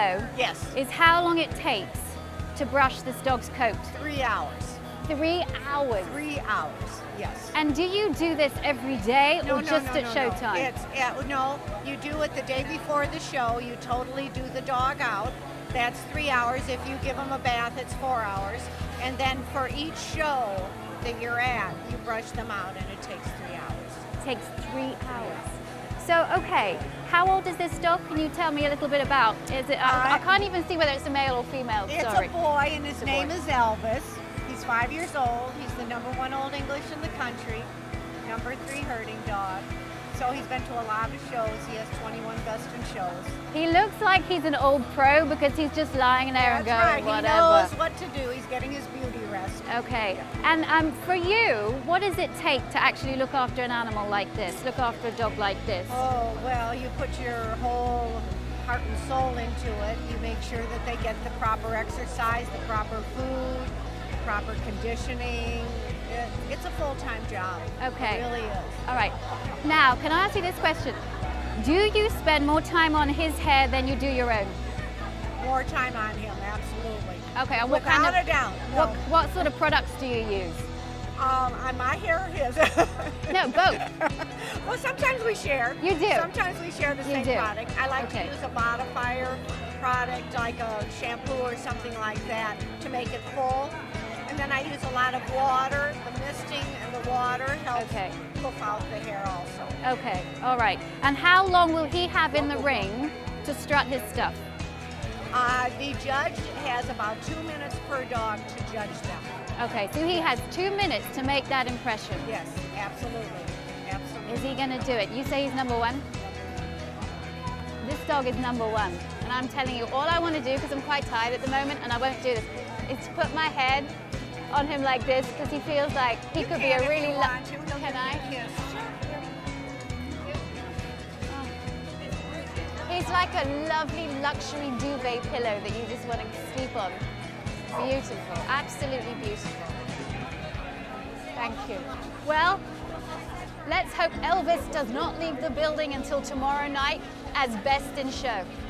know Yes. is how long it takes to brush this dog's coat. 3 hours. 3 hours. 3 hours, yes. And do you do this every day No, or no, just no, at no, showtime? No. No, you do it the day before the show. You totally do the dog out. That's 3 hours. If you give them a bath, it's 4 hours. And then for each show that you're at, you brush them out, and it takes 3 hours. It takes 3 hours. So, okay, how old is this dog? Can you tell me a little bit about? Is it? I can't even see whether it's a male or female. It's Sorry. a boy, and his name is Elvis. He's 5 years old. He's the #1 Old English in the country, #3 herding dog. So he's been to a lot of shows. He has 21 best in shows. He looks like he's an old pro because he's just lying there and That's going, right. whatever. He knows what to do. He's getting his beauty rest. Okay, and for you, what does it take to actually look after an animal like this, look after a dog like this? Oh, well, you put your whole heart and soul into it. You make sure that they get the proper exercise, the proper food, proper conditioning. It's a full-time job. Okay. It really is. All right. Now, can I ask you this question? Do you spend more time on his hair than you do your own? More time on him, absolutely. Okay, and what Without kind of, a doubt. No. what sort of products do you use? On my hair or his? No, both. Well, sometimes we share. You do? Sometimes we share the same do. product. I like Okay. to use a modifier product, like a shampoo or something like that, to make it full. And then I use a lot of water. The misting and the water helps puff out the hair also. Okay, all right. And how long will he have in the ring to strut his stuff? The judge has about 2 minutes per dog to judge them. Okay, so he has 2 minutes to make that impression. Yes, absolutely. Absolutely. Is he going to do it? You say he's #1? This dog is #1. And I'm telling you, all I want to do, because I'm quite tired at the moment and I won't do this, is to put my head on him like this because he feels like he could be a really lucky. Can I? Oh. He's like a lovely luxury duvet pillow that you just want to sleep on. Beautiful, absolutely beautiful. Thank you. Well, let's hope Elvis does not leave the building until tomorrow night as best in show.